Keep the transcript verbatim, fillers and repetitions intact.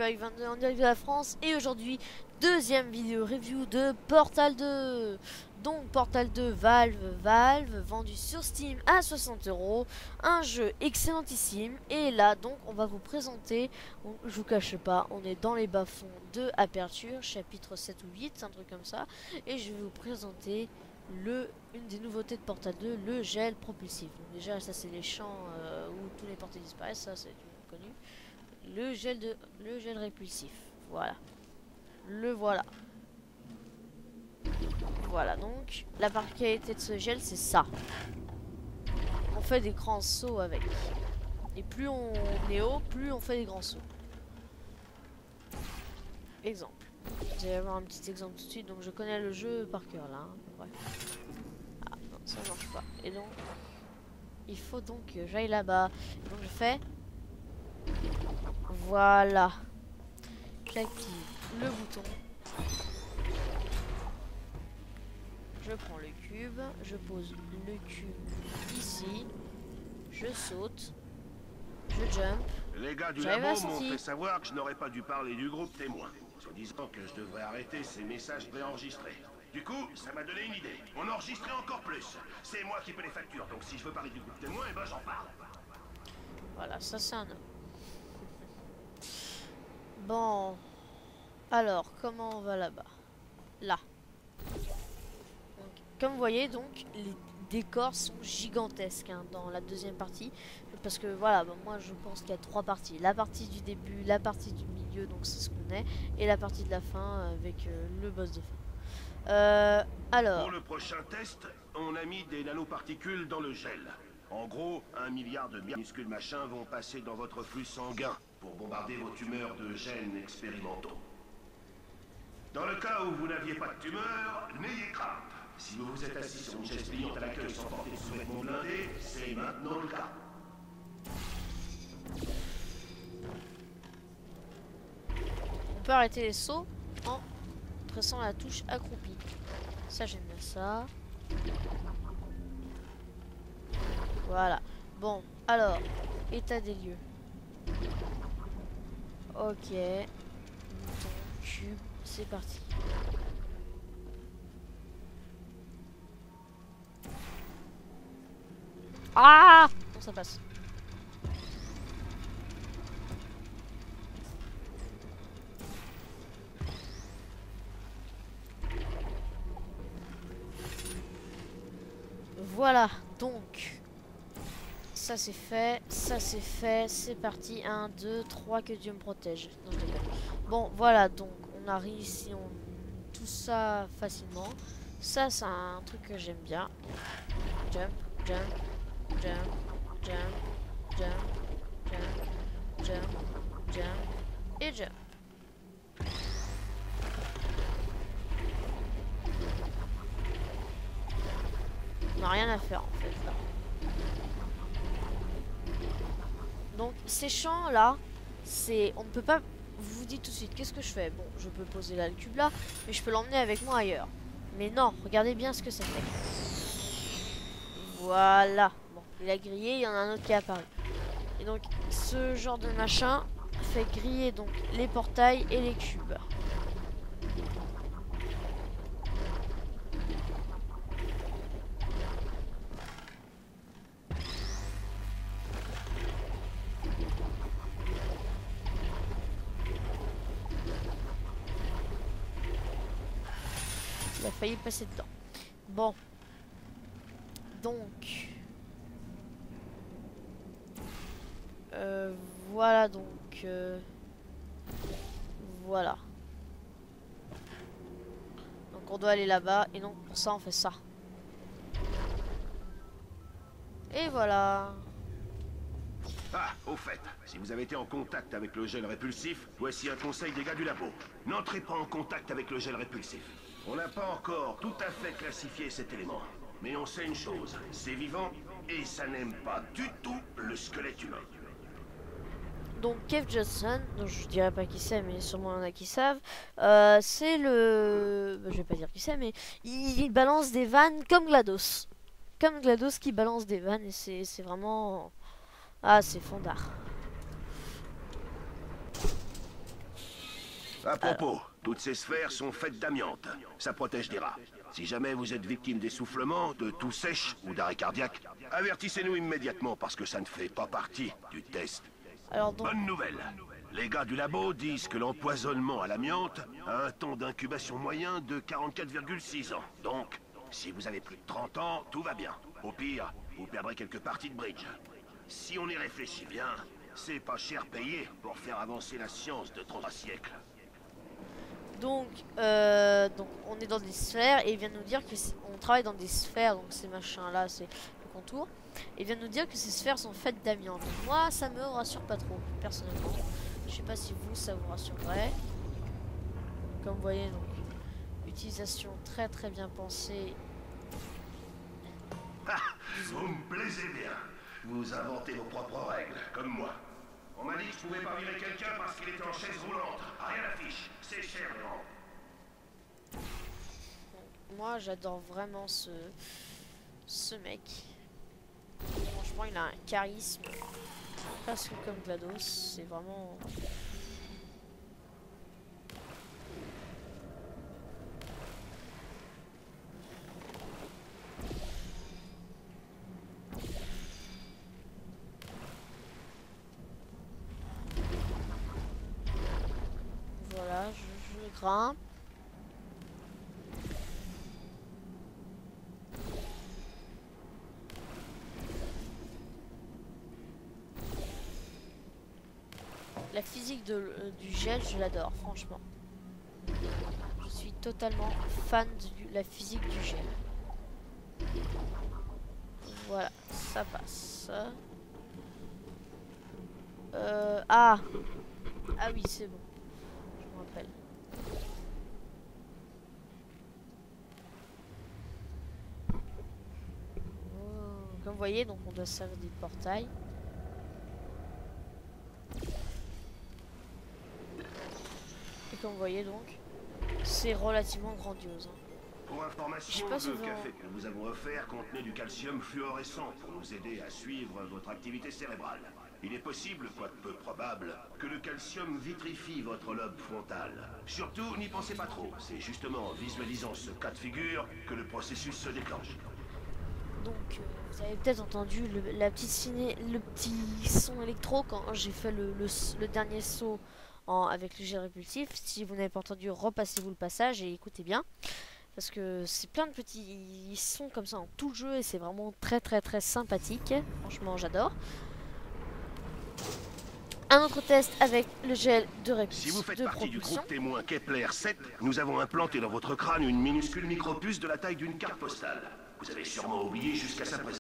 Hyperic vingt-deux en direct de la France. Et aujourd'hui, deuxième vidéo review de Portal deux. Donc Portal deux Valve, Valve, vendu sur Steam à soixante euros. Un jeu excellentissime. Et là, donc, on va vous présenter, on, je vous cache pas, on est dans les bas-fonds de Aperture, chapitre sept ou huit, un truc comme ça. Et je vais vous présenter le, une des nouveautés de Portal deux, le gel propulsif. Donc déjà, ça c'est les champs euh, où tous les portails disparaissent, ça c'est connu. Le gel de le gel répulsif, voilà, le voilà. Voilà, donc la particularité de ce gel, c'est ça. On fait des grands sauts avec. Et plus on est haut, plus on fait des grands sauts. Exemple. Vous allez avoir un petit exemple tout de suite. Donc je connais le jeu par cœur là. Hein. Ouais. Ah non, ça marche pas. Et donc, il faut donc que j'aille là-bas. Donc je fais. Voilà. J'active le bouton. Je prends le cube, je pose le cube ici, je saute, je jump. Les gars du labo m'ont fait savoir que je n'aurais pas dû parler du groupe témoin, en disant que je devrais arrêter ces messages préenregistrés. Du coup, ça m'a donné une idée. On enregistrait encore plus. C'est moi qui paie les factures, donc si je veux parler du groupe témoin, eh ben j'en parle. Voilà, ça c'est un homme. Bon, alors comment on va là-bas? Là. Comme vous voyez, donc les décors sont gigantesques hein, dans la deuxième partie, parce que voilà, bah, moi je pense qu'il y a trois parties, la partie du début, la partie du milieu, donc c'est ce qu'on est, et la partie de la fin avec euh, le boss de fin. Euh, alors. Pour le prochain test, on a mis des nanoparticules dans le gel. En gros, un milliard de minuscules machins vont passer dans votre flux sanguin pour bombarder vos tumeurs de gènes expérimentaux. Dans le cas où vous n'aviez pas de tumeur, n'ayez crainte. Si vous vous êtes assis sur une chaise pliante à l'accueil sans porter de sous-vêtements blindés, c'est maintenant le cas. On peut arrêter les sauts en pressant la touche accroupie. Ça, j'aime bien ça. Voilà. Bon, alors, état des lieux. Ok. Bouton, cube, c'est parti. Ah! Bon, ça passe. Voilà, donc ça c'est fait, ça c'est fait, c'est parti. un, deux, trois, que Dieu me protège. Non, je déconne. Bon, voilà, donc on a réussi on... tout ça facilement. Ça, c'est un truc que j'aime bien. Jump, jump. Jump, jump, jump, jump, jump, jump, et jump. On n'a rien à faire en fait là. Donc ces champs là, c'est, on ne peut pas, vous vous dites tout de suite, qu'est-ce que je fais? Bon, je peux poser là le cube là, mais je peux l'emmener avec moi ailleurs. Mais non, regardez bien ce que ça fait. Voilà. Il a grillé, il y en a un autre qui est apparu. Et donc, ce genre de machin fait griller donc les portails et les cubes. Il a failli passer dedans. Bon. Donc... Euh, voilà donc euh, voilà donc on doit aller là-bas et donc pour ça on fait ça et voilà. Ah, au fait, si vous avez été en contact avec le gel répulsif, voici un conseil des gars du labo. N'entrez pas en contact avec le gel répulsif. On n'a pas encore tout à fait classifié cet élément, mais on sait une chose, c'est vivant et ça n'aime pas du tout le squelette humain. Donc Kev Johnson, donc je dirais pas qui c'est, mais sûrement il y en a qui savent. Euh, c'est le, bah, je vais pas dire qui c'est, mais il, il balance des vannes comme GLaDOS, comme GLaDOS qui balance des vannes et c'est c'est vraiment, ah c'est fondard. À propos, toutes ces sphères sont faites d'amiante. Ça protège des rats. Si jamais vous êtes victime d'essoufflement, de toux sèche ou d'arrêt cardiaque, avertissez-nous immédiatement parce que ça ne fait pas partie du test. Alors donc... Bonne nouvelle. Les gars du labo disent que l'empoisonnement à l'amiante a un temps d'incubation moyen de quarante-quatre virgule six ans. Donc, si vous avez plus de trente ans, tout va bien. Au pire, vous perdrez quelques parties de bridge. Si on y réfléchit bien, c'est pas cher payé pour faire avancer la science de trois siècles. Donc, euh, donc, on est dans des sphères et il vient nous dire que on travaille dans des sphères, donc ces machins-là, c'est le contour. Et il vient nous dire que ces sphères sont faites d'amiante. Moi, ça me rassure pas trop, personnellement. Je sais pas si vous, ça vous rassurerait. Comme vous voyez, donc, utilisation très très bien pensée. Ah, vous me plaisez bien. Vous inventez vos propres règles, comme moi. On m'a dit que je pouvais pas virer quelqu'un parce qu'il était en chaise roulante. Rien d'affiche. C'est cher, les rangs. Bon, moi, j'adore vraiment ce, ce mec. Franchement, il a un charisme presque comme GLaDOS. C'est vraiment... Voilà, je, je grimpe. La physique de, euh, du gel, je l'adore, franchement. Je suis totalement fan de la physique du gel. Voilà, ça passe. Euh, ah Ah oui, c'est bon. Je me rappelle. Oh, comme vous voyez, donc on doit servir des portails. Et comme vous voyez donc, c'est relativement grandiose. Hein. Pour information, pas le souvent... café que nous vous avons offert contenait du calcium fluorescent pour nous aider à suivre votre activité cérébrale. Il est possible, quoique peu probable, que le calcium vitrifie votre lobe frontal. Surtout, n'y pensez pas trop. C'est justement en visualisant ce cas de figure que le processus se déclenche. Donc, euh, vous avez peut-être entendu le, la petite ciné, le petit son électro quand j'ai fait le, le, le dernier saut en, avec le gel répulsif. Si vous n'avez pas entendu, repassez-vous le passage et écoutez bien. Parce que c'est plein de petits sons comme ça en tout jeu et c'est vraiment très très très sympathique. Franchement, j'adore. Un autre test avec le gel de répulsion. Si vous faites de partie du propulsion. groupe témoin Kepler sept, nous avons implanté dans votre crâne une minuscule micropuce de la taille d'une carte postale. Vous avez sûrement oublié jusqu'à sa présence.